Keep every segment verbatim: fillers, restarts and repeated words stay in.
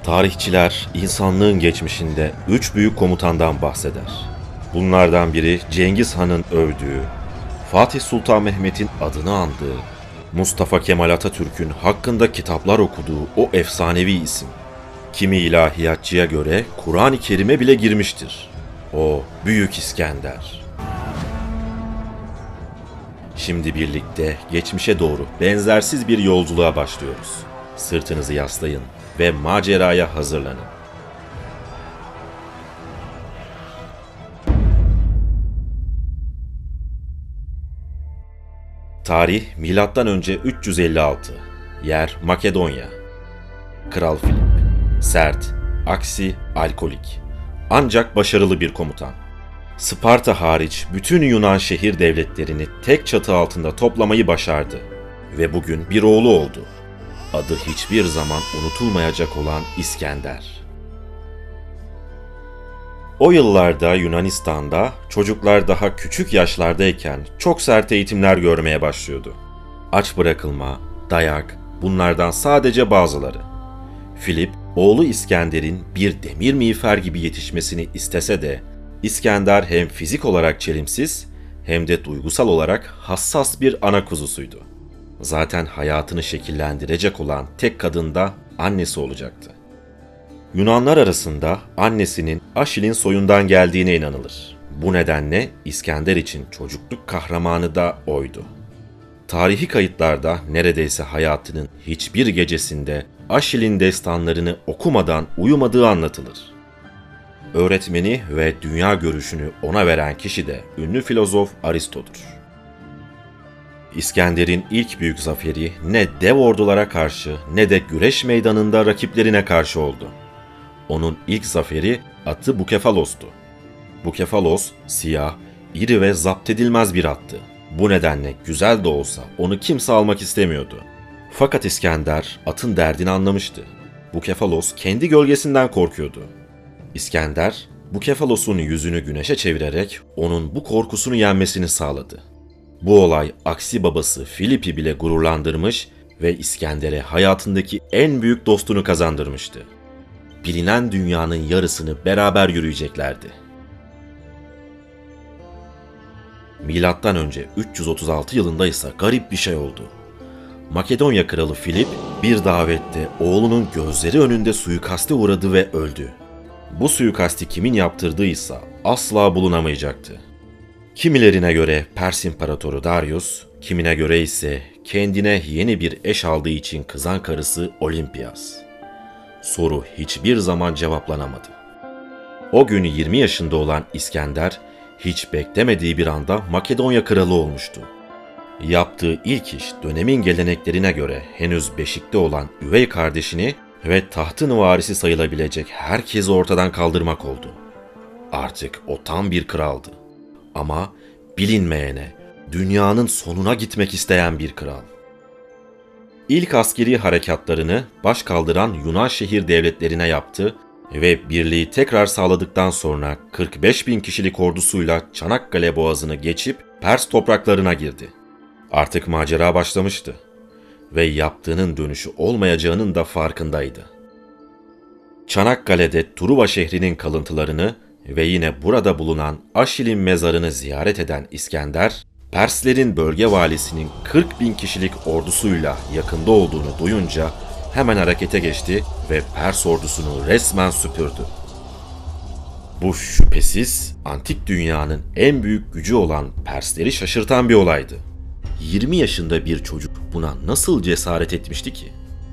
Tarihçiler insanlığın geçmişinde üç büyük komutandan bahseder. Bunlardan biri Cengiz Han'ın övdüğü, Fatih Sultan Mehmet'in adını andığı, Mustafa Kemal Atatürk'ün hakkında kitaplar okuduğu o efsanevi isim. Kimi ilahiyatçıya göre Kur'an-ı Kerim'e bile girmiştir. O Büyük İskender. Şimdi birlikte geçmişe doğru benzersiz bir yolculuğa başlıyoruz. Sırtınızı yaslayın ve maceraya hazırlanın. Tarih milattan önce üç yüz elli altı. Yer Makedonya. Kral Filip. Sert, aksi, alkolik. Ancak başarılı bir komutan. Sparta hariç bütün Yunan şehir devletlerini tek çatı altında toplamayı başardı. Ve bugün bir oğlu oldu. Adı hiçbir zaman unutulmayacak olan İskender. O yıllarda Yunanistan'da çocuklar daha küçük yaşlardayken çok sert eğitimler görmeye başlıyordu. Aç bırakılma, dayak, bunlardan sadece bazıları. Filip, oğlu İskender'in bir demir miğfer gibi yetişmesini istese de, İskender hem fizik olarak çelimsiz hem de duygusal olarak hassas bir ana kuzusuydu. Zaten hayatını şekillendirecek olan tek kadın da annesi olacaktı. Yunanlar arasında annesinin Aşil'in soyundan geldiğine inanılır. Bu nedenle İskender için çocukluk kahramanı da oydu. Tarihi kayıtlarda neredeyse hayatının hiçbir gecesinde Aşil'in destanlarını okumadan uyumadığı anlatılır. Öğretmeni ve dünya görüşünü ona veren kişi de ünlü filozof Aristo'dur. İskender'in ilk büyük zaferi ne dev ordulara karşı ne de güreş meydanında rakiplerine karşı oldu. Onun ilk zaferi atı Bukefalos'tu. Bukefalos, siyah, iri ve zapt edilmez bir attı. Bu nedenle güzel de olsa onu kimse almak istemiyordu. Fakat İskender atın derdini anlamıştı. Bukefalos kendi gölgesinden korkuyordu. İskender, Bukefalos'un yüzünü güneşe çevirerek onun bu korkusunu yenmesini sağladı. Bu olay aksi babası Filip'i bile gururlandırmış ve İskender'e hayatındaki en büyük dostunu kazandırmıştı. Bilinen dünyanın yarısını beraber yürüyeceklerdi. Milattan önce üç yüz otuz altı yılında ise garip bir şey oldu. Makedonya kralı Filip bir davette oğlunun gözleri önünde suikaste uğradı ve öldü. Bu suikasti kimin yaptırdıysa asla bulunamayacaktı. Kimilerine göre Pers İmparatoru Darius, kimine göre ise kendine yeni bir eş aldığı için kızan karısı Olimpias. Soru hiçbir zaman cevaplanamadı. O gün yirmi yaşında olan İskender, hiç beklemediği bir anda Makedonya kralı olmuştu. Yaptığı ilk iş dönemin geleneklerine göre henüz beşikte olan üvey kardeşini ve tahtın varisi sayılabilecek herkesi ortadan kaldırmak oldu. Artık o tam bir kraldı. Ama bilinmeyene, dünyanın sonuna gitmek isteyen bir kral. İlk askeri harekatlarını baş kaldıran Yunan şehir devletlerine yaptı ve birliği tekrar sağladıktan sonra kırk beş bin kişilik ordusuyla Çanakkale Boğazı'nı geçip Pers topraklarına girdi. Artık macera başlamıştı ve yaptığının dönüşü olmayacağının da farkındaydı. Çanakkale'de Truva şehrinin kalıntılarını ve yine burada bulunan Aşil'in mezarını ziyaret eden İskender, Perslerin bölge valisinin kırk bin kişilik ordusuyla yakında olduğunu duyunca hemen harekete geçti ve Pers ordusunu resmen süpürdü. Bu şüphesiz antik dünyanın en büyük gücü olan Persleri şaşırtan bir olaydı. yirmi yaşında bir çocuk buna nasıl cesaret etmişti ki?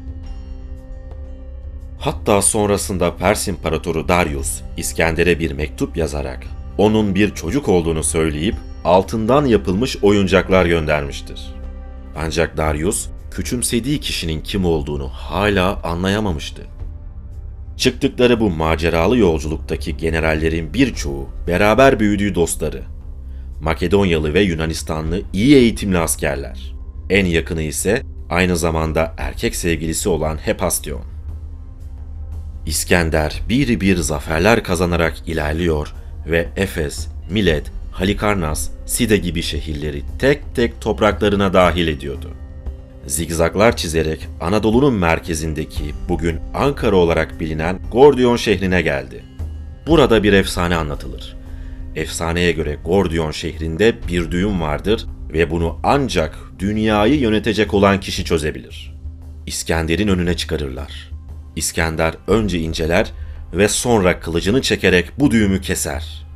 Hatta sonrasında Pers İmparatoru Darius, İskender'e bir mektup yazarak onun bir çocuk olduğunu söyleyip altından yapılmış oyuncaklar göndermiştir. Ancak Darius, küçümsediği kişinin kim olduğunu hala anlayamamıştı. Çıktıkları bu maceralı yolculuktaki generallerin birçoğu beraber büyüdüğü dostları. Makedonyalı ve Yunanistanlı iyi eğitimli askerler. En yakını ise aynı zamanda erkek sevgilisi olan Hephaistion. İskender bir bir zaferler kazanarak ilerliyor ve Efes, Milet, Halikarnas, Side gibi şehirleri tek tek topraklarına dahil ediyordu. Zigzaglar çizerek Anadolu'nun merkezindeki bugün Ankara olarak bilinen Gordiyon şehrine geldi. Burada bir efsane anlatılır. Efsaneye göre Gordiyon şehrinde bir düğüm vardır ve bunu ancak dünyayı yönetecek olan kişi çözebilir. İskender'in önüne çıkarırlar. İskender önce inceler ve sonra kılıcını çekerek bu düğümü keser.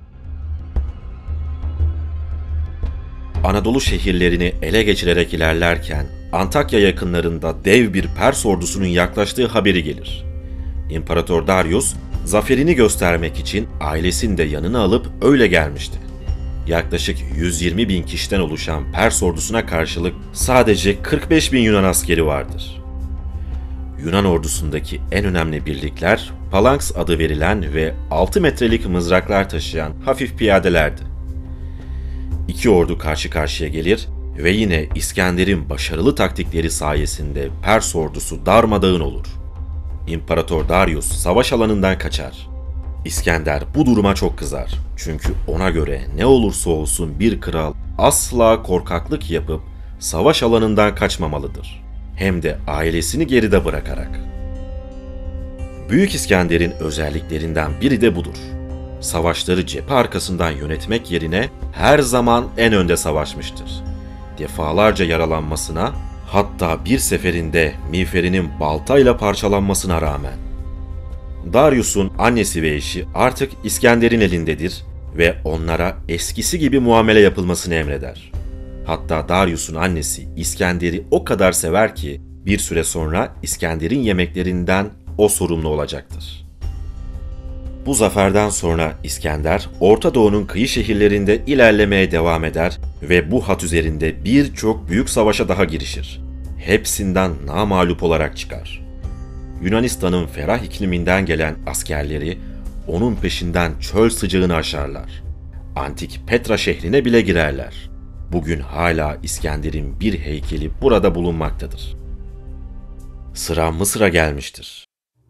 Anadolu şehirlerini ele geçirerek ilerlerken Antakya yakınlarında dev bir Pers ordusunun yaklaştığı haberi gelir. İmparator Darius zaferini göstermek için ailesini de yanına alıp öyle gelmişti. Yaklaşık yüz yirmi bin kişiden oluşan Pers ordusuna karşılık sadece kırk beş bin Yunan askeri vardır. Yunan ordusundaki en önemli birlikler Phalanx adı verilen ve altı metrelik mızraklar taşıyan hafif piyadelerdi. İki ordu karşı karşıya gelir ve yine İskender'in başarılı taktikleri sayesinde Pers ordusu darmadağın olur. İmparator Darius savaş alanından kaçar. İskender bu duruma çok kızar. Çünkü ona göre ne olursa olsun bir kral asla korkaklık yapıp savaş alanından kaçmamalıdır. Hem de ailesini geride bırakarak. Büyük İskender'in özelliklerinden biri de budur. Savaşları cephe arkasından yönetmek yerine her zaman en önde savaşmıştır. Defalarca yaralanmasına, hatta bir seferinde miğferinin baltayla parçalanmasına rağmen. Darius'un annesi ve eşi artık İskender'in elindedir ve onlara eskisi gibi muamele yapılmasını emreder. Hatta Darius'un annesi İskender'i o kadar sever ki bir süre sonra İskender'in yemeklerinden o sorumlu olacaktır. Bu zaferden sonra İskender, Orta Doğu'nun kıyı şehirlerinde ilerlemeye devam eder ve bu hat üzerinde birçok büyük savaşa daha girişir. Hepsinden namağlup olarak çıkar. Yunanistan'ın ferah ikliminden gelen askerleri onun peşinden çöl sıcağını aşarlar. Antik Petra şehrine bile girerler. Bugün hala İskender'in bir heykeli burada bulunmaktadır. Sıra Mısır'a gelmiştir.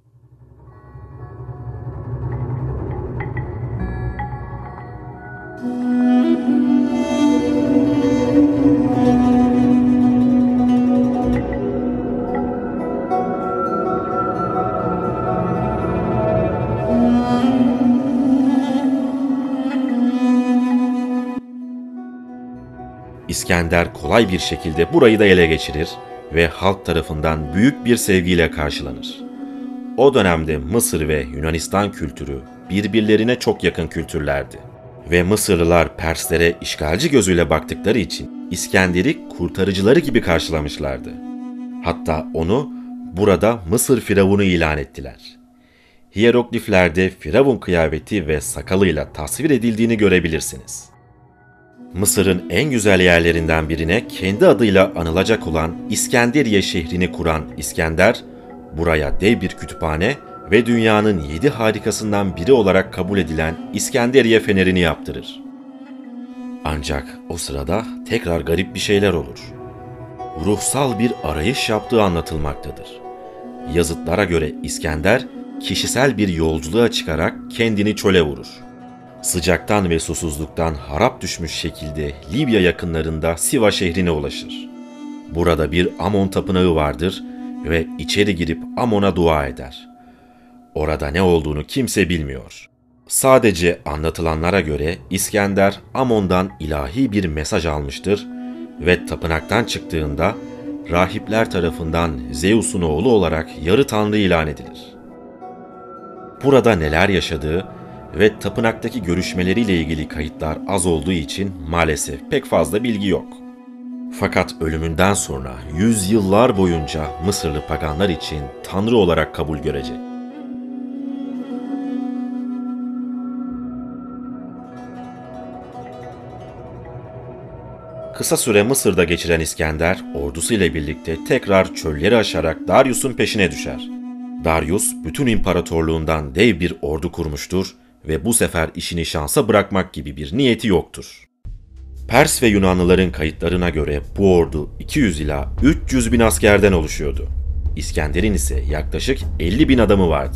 İskender kolay bir şekilde burayı da ele geçirir ve halk tarafından büyük bir sevgiyle karşılanır. O dönemde Mısır ve Yunanistan kültürü birbirlerine çok yakın kültürlerdi. Ve Mısırlılar Perslere işgalci gözüyle baktıkları için İskender'i kurtarıcıları gibi karşılamışlardı. Hatta onu burada Mısır Firavunu ilan ettiler. Hierogliflerde Firavun kıyafeti ve sakalıyla tasvir edildiğini görebilirsiniz. Mısır'ın en güzel yerlerinden birine kendi adıyla anılacak olan İskenderiye şehrini kuran İskender, buraya dev bir kütüphane ve dünyanın yedi harikasından biri olarak kabul edilen İskenderiye Feneri'ni yaptırır. Ancak o sırada tekrar garip bir şeyler olur. Ruhsal bir arayış yaptığı anlatılmaktadır. Yazıtlara göre İskender, kişisel bir yolculuğa çıkarak kendini çöle vurur. Sıcaktan ve susuzluktan harap düşmüş şekilde Libya yakınlarında Siva şehrine ulaşır. Burada bir Amon tapınağı vardır ve içeri girip Amon'a dua eder. Orada ne olduğunu kimse bilmiyor. Sadece anlatılanlara göre İskender Amon'dan ilahi bir mesaj almıştır ve tapınaktan çıktığında rahipler tarafından Zeus'un oğlu olarak yarı tanrı ilan edilir. Burada neler yaşadığı ve tapınaktaki görüşmeleriyle ilgili kayıtlar az olduğu için maalesef pek fazla bilgi yok. Fakat ölümünden sonra yüzyıllar boyunca Mısırlı paganlar için tanrı olarak kabul görecek. Kısa süre Mısır'da geçiren İskender, ordusuyla birlikte tekrar çölleri aşarak Darius'un peşine düşer. Darius, bütün imparatorluğundan dev bir ordu kurmuştur ve bu sefer işini şansa bırakmak gibi bir niyeti yoktur. Pers ve Yunanlıların kayıtlarına göre bu ordu iki yüz ila üç yüz bin askerden oluşuyordu. İskender'in ise yaklaşık elli bin adamı vardı.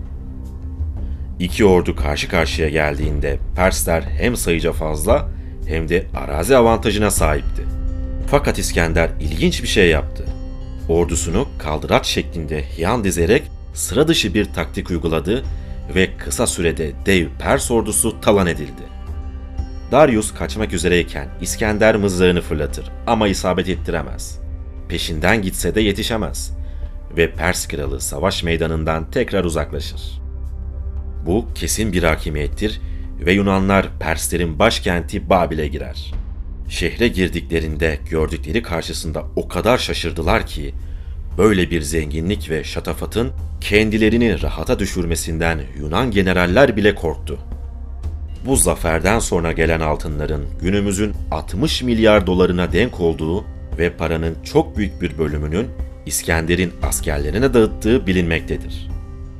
İki ordu karşı karşıya geldiğinde Persler hem sayıca fazla hem de arazi avantajına sahipti. Fakat İskender ilginç bir şey yaptı. Ordusunu kaldıraç şeklinde yan dizerek sıra dışı bir taktik uyguladı ve kısa sürede dev Pers ordusu talan edildi. Darius kaçmak üzereyken İskender mızrağını fırlatır ama isabet ettiremez. Peşinden gitse de yetişemez ve Pers kralı savaş meydanından tekrar uzaklaşır. Bu kesin bir hakimiyettir ve Yunanlar Perslerin başkenti Babil'e girer. Şehre girdiklerinde gördükleri karşısında o kadar şaşırdılar ki, böyle bir zenginlik ve şatafatın kendilerini rahata düşürmesinden Yunan generaller bile korktu. Bu zaferden sonra gelen altınların günümüzün altmış milyar dolarına denk olduğu ve paranın çok büyük bir bölümünün İskender'in askerlerine dağıttığı bilinmektedir.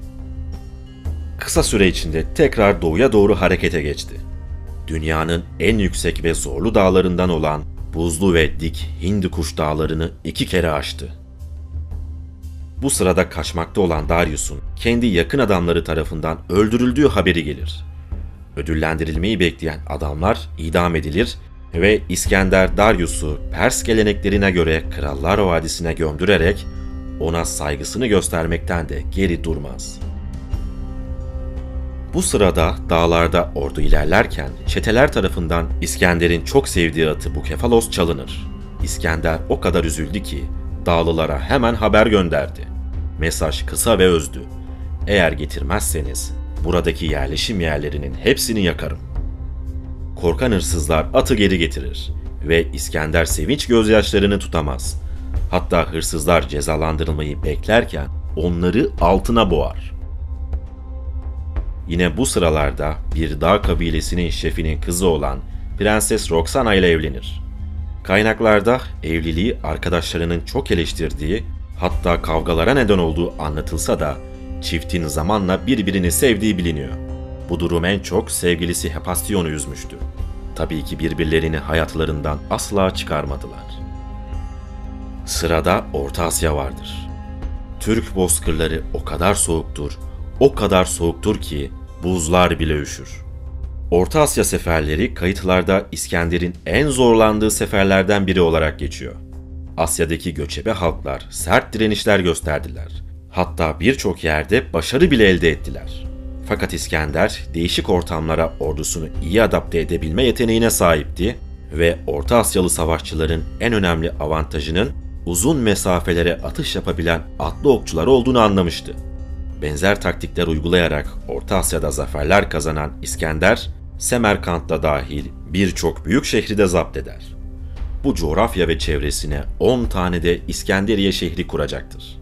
Kısa süre içinde tekrar doğuya doğru harekete geçti. Dünyanın en yüksek ve zorlu dağlarından olan buzlu ve dik Hindikuş dağlarını iki kere aştı. Bu sırada kaçmakta olan Darius'un kendi yakın adamları tarafından öldürüldüğü haberi gelir. Ödüllendirilmeyi bekleyen adamlar idam edilir ve İskender Darius'u Pers geleneklerine göre Krallar Vadisi'ne gömdürerek ona saygısını göstermekten de geri durmaz. Bu sırada dağlarda ordu ilerlerken çeteler tarafından İskender'in çok sevdiği atı Bukefalos çalınır. İskender o kadar üzüldü ki dağlılara hemen haber gönderdi. Mesaj kısa ve özdü. Eğer getirmezseniz buradaki yerleşim yerlerinin hepsini yakarım. Korkan hırsızlar atı geri getirir ve İskender sevinç gözyaşlarını tutamaz. Hatta hırsızlar cezalandırılmayı beklerken onları altına boğar. Yine bu sıralarda bir dağ kabilesinin şefinin kızı olan Prenses Roxana ile evlenir. Kaynaklarda evliliği arkadaşlarının çok eleştirdiği, hatta kavgalara neden olduğu anlatılsa da çiftin zamanla birbirini sevdiği biliniyor. Bu durum en çok sevgilisi Hephaistion'u üzmüştü. Tabii ki birbirlerini hayatlarından asla çıkarmadılar. Sırada Orta Asya vardır. Türk bozkırları o kadar soğuktur, o kadar soğuktur ki buzlar bile üşür. Orta Asya seferleri kayıtlarda İskender'in en zorlandığı seferlerden biri olarak geçiyor. Asya'daki göçebe halklar sert direnişler gösterdiler. Hatta birçok yerde başarı bile elde ettiler. Fakat İskender değişik ortamlara ordusunu iyi adapte edebilme yeteneğine sahipti ve Orta Asyalı savaşçıların en önemli avantajının uzun mesafelere atış yapabilen atlı okçular olduğunu anlamıştı. Benzer taktikler uygulayarak Orta Asya'da zaferler kazanan İskender, Semerkant'ta dahil birçok büyük şehri de zapt eder. Bu coğrafya ve çevresine on tane de İskenderiye şehri kuracaktır.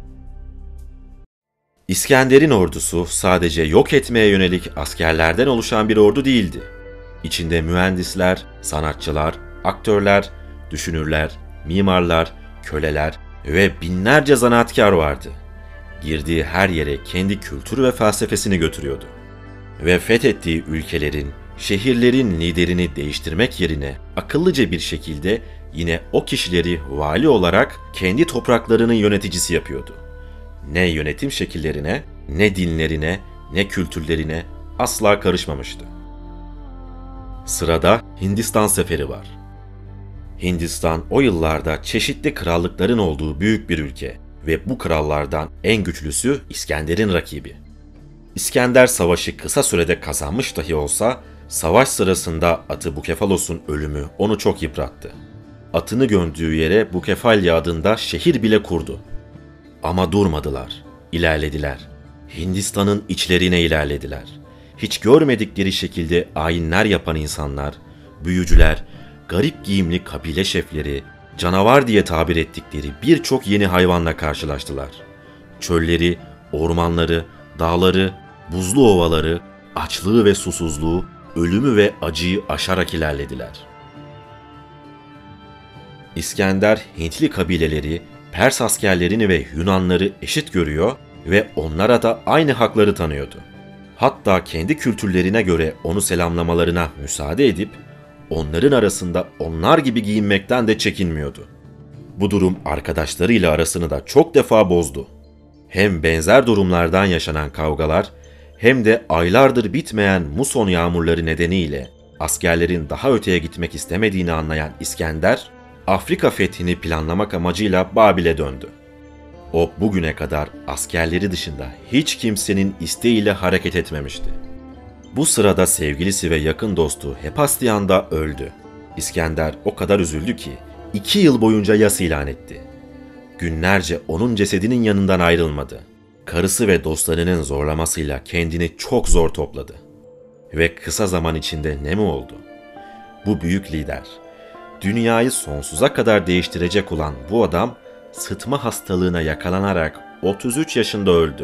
İskender'in ordusu sadece yok etmeye yönelik askerlerden oluşan bir ordu değildi. İçinde mühendisler, sanatçılar, aktörler, düşünürler, mimarlar, köleler ve binlerce zanaatkar vardı. Girdiği her yere kendi kültürü ve felsefesini götürüyordu. Ve fethettiği ülkelerin, şehirlerin liderini değiştirmek yerine akıllıca bir şekilde yine o kişileri vali olarak kendi topraklarının yöneticisi yapıyordu. Ne yönetim şekillerine, ne dinlerine, ne kültürlerine asla karışmamıştı. Sırada Hindistan seferi var. Hindistan o yıllarda çeşitli krallıkların olduğu büyük bir ülke ve bu krallardan en güçlüsü İskender'in rakibi. İskender savaşı kısa sürede kazanmış dahi olsa, savaş sırasında atı Bukefalos'un ölümü onu çok yıprattı. Atını gömdüğü yere Bukefalya adında şehir bile kurdu. Ama durmadılar, ilerlediler. Hindistan'ın içlerine ilerlediler. Hiç görmedikleri şekilde ayinler yapan insanlar, büyücüler, garip giyimli kabile şefleri, canavar diye tabir ettikleri birçok yeni hayvanla karşılaştılar. Çölleri, ormanları, dağları, buzlu ovaları, açlığı ve susuzluğu, ölümü ve acıyı aşarak ilerlediler. İskender, Hintli kabileleri, Pers askerlerini ve Yunanları eşit görüyor ve onlara da aynı hakları tanıyordu. Hatta kendi kültürlerine göre onu selamlamalarına müsaade edip, onların arasında onlar gibi giyinmekten de çekinmiyordu. Bu durum arkadaşlarıyla arasını da çok defa bozdu. Hem benzer durumlardan yaşanan kavgalar, hem de aylardır bitmeyen muson yağmurları nedeniyle askerlerin daha öteye gitmek istemediğini anlayan İskender, Afrika fethini planlamak amacıyla Babil'e döndü. O bugüne kadar askerleri dışında hiç kimsenin isteğiyle hareket etmemişti. Bu sırada sevgilisi ve yakın dostu Hephastian da öldü. İskender o kadar üzüldü ki iki yıl boyunca yas ilan etti. Günlerce onun cesedinin yanından ayrılmadı. Karısı ve dostlarının zorlamasıyla kendini çok zor topladı. Ve kısa zaman içinde ne mi oldu? Bu büyük lider, dünyayı sonsuza kadar değiştirecek olan bu adam, sıtma hastalığına yakalanarak otuz üç yaşında öldü.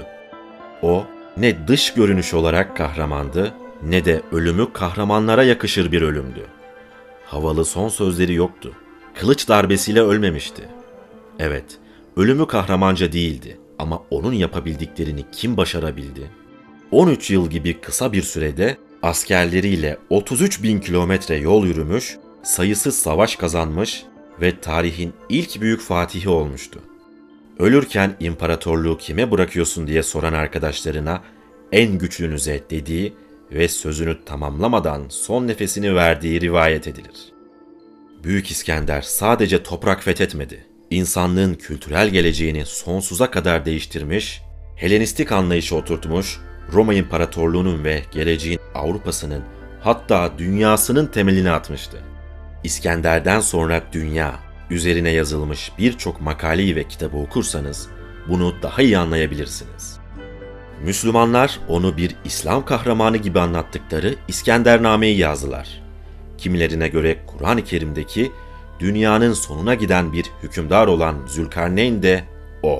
O, ne dış görünüş olarak kahramandı, ne de ölümü kahramanlara yakışır bir ölümdü. Havalı son sözleri yoktu. Kılıç darbesiyle ölmemişti. Evet, ölümü kahramanca değildi ama onun yapabildiklerini kim başarabildi? on üç yıl gibi kısa bir sürede askerleriyle otuz üç bin kilometre yol yürümüş, sayısız savaş kazanmış ve tarihin ilk büyük fatihi olmuştu. Ölürken imparatorluğu kime bırakıyorsun diye soran arkadaşlarına en güçlünüze dediği ve sözünü tamamlamadan son nefesini verdiği rivayet edilir. Büyük İskender sadece toprak fethetmedi, insanlığın kültürel geleceğini sonsuza kadar değiştirmiş, Helenistik anlayışı oturtmuş, Roma İmparatorluğu'nun ve geleceğin Avrupa'sının, hatta dünyasının temelini atmıştı. İskender'den sonra dünya, üzerine yazılmış birçok makaleyi ve kitabı okursanız bunu daha iyi anlayabilirsiniz. Müslümanlar onu bir İslam kahramanı gibi anlattıkları İskendername'yi yazdılar. Kimilerine göre Kur'an-ı Kerim'deki dünyanın sonuna giden bir hükümdar olan Zülkarneyn de o.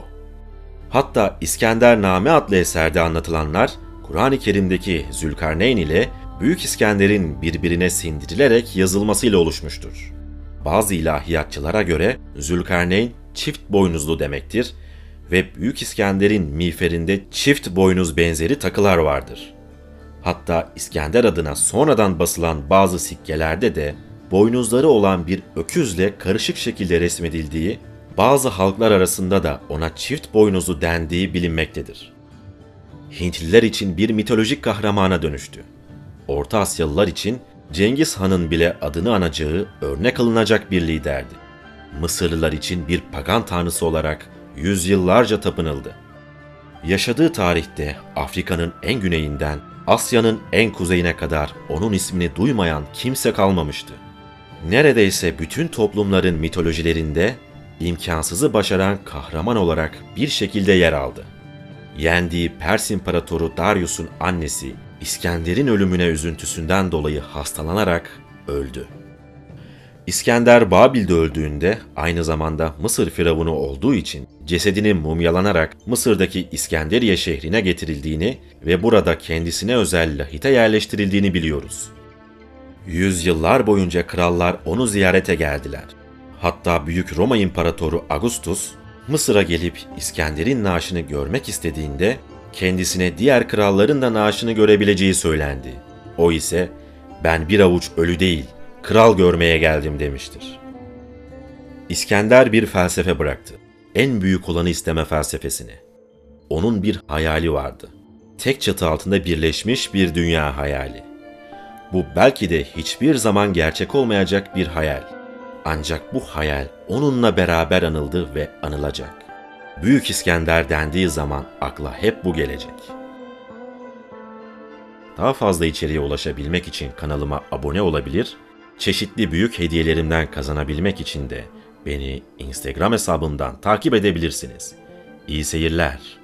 Hatta İskendername adlı eserde anlatılanlar Kur'an-ı Kerim'deki Zülkarneyn ile Büyük İskender'in birbirine sindirilerek yazılmasıyla oluşmuştur. Bazı ilahiyatçılara göre Zülkarneyn çift boynuzlu demektir ve Büyük İskender'in miğferinde çift boynuz benzeri takılar vardır. Hatta İskender adına sonradan basılan bazı sikkelerde de boynuzları olan bir öküzle karışık şekilde resmedildiği, bazı halklar arasında da ona çift boynuzlu dendiği bilinmektedir. Hintliler için bir mitolojik kahramana dönüştü. Orta Asyalılar için Cengiz Han'ın bile adını anacağı örnek alınacak bir liderdi. Mısırlılar için bir pagan tanrısı olarak yüzyıllarca tapınıldı. Yaşadığı tarihte Afrika'nın en güneyinden Asya'nın en kuzeyine kadar onun ismini duymayan kimse kalmamıştı. Neredeyse bütün toplumların mitolojilerinde imkansızı başaran kahraman olarak bir şekilde yer aldı. Yendiği Pers İmparatoru Darius'un annesi İskender'in ölümüne üzüntüsünden dolayı hastalanarak öldü. İskender Babil'de öldüğünde aynı zamanda Mısır firavunu olduğu için cesedinin mumyalanarak Mısır'daki İskenderiye şehrine getirildiğini ve burada kendisine özel lahite yerleştirildiğini biliyoruz. Yüzyıllar boyunca krallar onu ziyarete geldiler. Hatta Büyük Roma İmparatoru Augustus, Mısır'a gelip İskender'in naaşını görmek istediğinde kendisine diğer kralların da naaşını görebileceği söylendi. O ise ben bir avuç ölü değil, kral görmeye geldim demiştir. İskender bir felsefe bıraktı. En büyük olanı isteme felsefesini. Onun bir hayali vardı. Tek çatı altında birleşmiş bir dünya hayali. Bu belki de hiçbir zaman gerçek olmayacak bir hayal. Ancak bu hayal onunla beraber anıldı ve anılacak. Büyük İskender dendiği zaman akla hep bu gelecek. Daha fazla içeriğe ulaşabilmek için kanalıma abone olabilir, çeşitli büyük hediyelerimden kazanabilmek için de beni Instagram hesabımdan takip edebilirsiniz. İyi seyirler.